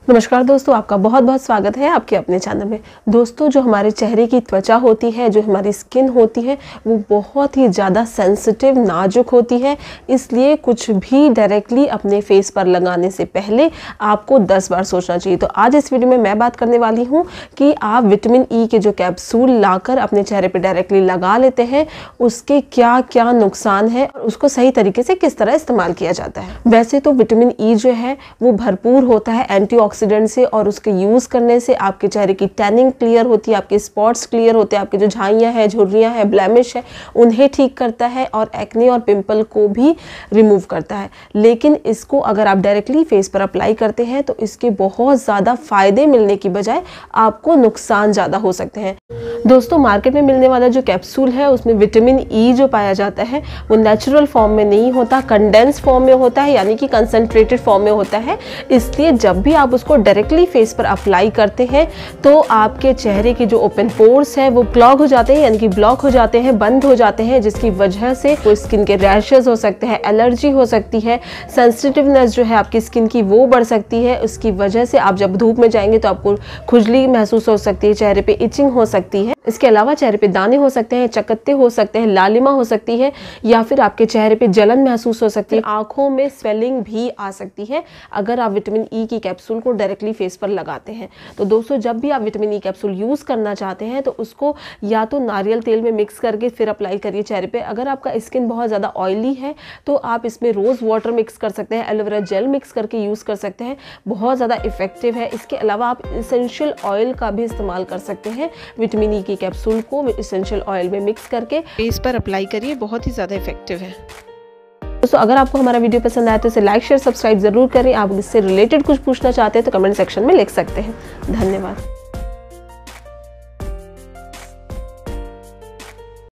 नमस्कार दोस्तों, आपका बहुत बहुत स्वागत है आपके अपने चैनल में। दोस्तों, जो हमारे चेहरे की त्वचा होती है, जो हमारी स्किन होती है, वो बहुत ही ज़्यादा सेंसिटिव, नाजुक होती है। इसलिए कुछ भी डायरेक्टली अपने फेस पर लगाने से पहले आपको 10 बार सोचना चाहिए। तो आज इस वीडियो में मैं बात करने वाली हूँ कि आप विटामिन ई के जो कैप्सूल लाकर अपने चेहरे पर डायरेक्टली लगा लेते हैं, उसके क्या क्या नुकसान है और उसको सही तरीके से किस तरह इस्तेमाल किया जाता है। वैसे तो विटामिन ई जो है वो भरपूर होता है एंटीऑक्सीडेंट से, और उसके यूज करने से आपके चेहरे की टैनिंग क्लियर होती है, आपके स्पॉट्स क्लियर होते हैं, आपके जो झाइयाँ हैं, झुर्रियाँ हैं, ब्लैमिश है, उन्हें ठीक करता है और एक्ने और पिंपल को भी रिमूव करता है। लेकिन इसको अगर आप डायरेक्टली फेस पर अप्लाई करते हैं तो इसके बहुत ज़्यादा फायदे मिलने की बजाय आपको नुकसान ज़्यादा हो सकते हैं। दोस्तों, मार्केट में मिलने वाला जो कैप्सूल है उसमें विटामिन ई जो पाया जाता है वो नेचुरल फॉर्म में नहीं होता, कंडेंस फॉर्म में होता है, यानी कि कंसंट्रेटेड फॉर्म में होता है। इसलिए जब भी आप उसको डायरेक्टली फेस पर अप्लाई करते हैं तो आपके चेहरे के जो ओपन पोर्स हैं वो क्लॉग हो जाते हैं, यानी कि ब्लॉक हो जाते हैं, बंद हो जाते हैं, जिसकी वजह से कोई स्किन के रैशेस हो सकते हैं, एलर्जी हो सकती है, सेंसिटिवनेस जो है आपकी स्किन की वो बढ़ सकती है। उसकी वजह से आप जब धूप में जाएंगे तो आपको खुजली महसूस हो सकती है, चेहरे पे इचिंग हो सकती है। इसके अलावा चेहरे पे दाने हो सकते हैं, चकत्ते हो सकते हैं, लालिमा हो सकती है, या फिर आपके चेहरे पे जलन महसूस हो सकती है, आंखों में स्वेलिंग भी आ सकती है अगर आप विटामिन ई की कैप्सूल को डायरेक्टली फेस पर लगाते हैं। तो दोस्तों, जब भी आप विटामिन ई कैप्सूल यूज करना चाहते हैं तो उसको या तो नारियल तेल में मिक्स करके फिर अप्लाई करिए चेहरे पे। अगर आपका स्किन बहुत ज़्यादा ऑयली है तो आप इसमें रोज़ वाटर मिक्स कर सकते हैं, एलोवेरा जेल मिक्स करके यूज़ कर सकते हैं, बहुत ज़्यादा इफेक्टिव है। इसके अलावा आप इसेंशियल ऑयल का भी इस्तेमाल कर सकते हैं। विटामिन ई की कैप्सूल को इसेंशियल ऑयल में मिक्स करके फेस पर अप्लाई करिए, बहुत ही ज़्यादा इफेक्टिव है। दोस्तों, अगर आपको हमारा वीडियो पसंद आया तो इसे लाइक शेयर सब्सक्राइब जरूर करें। आप इससे रिलेटेड कुछ पूछना चाहते हैं तो कमेंट सेक्शन में लिख सकते हैं। धन्यवाद।